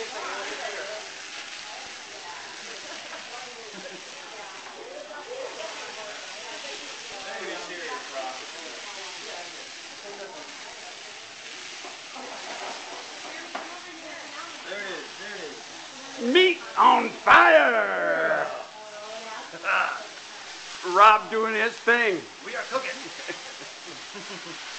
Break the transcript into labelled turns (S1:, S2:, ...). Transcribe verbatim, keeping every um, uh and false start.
S1: Meat on fire! Rob doing his thing.
S2: We are cooking.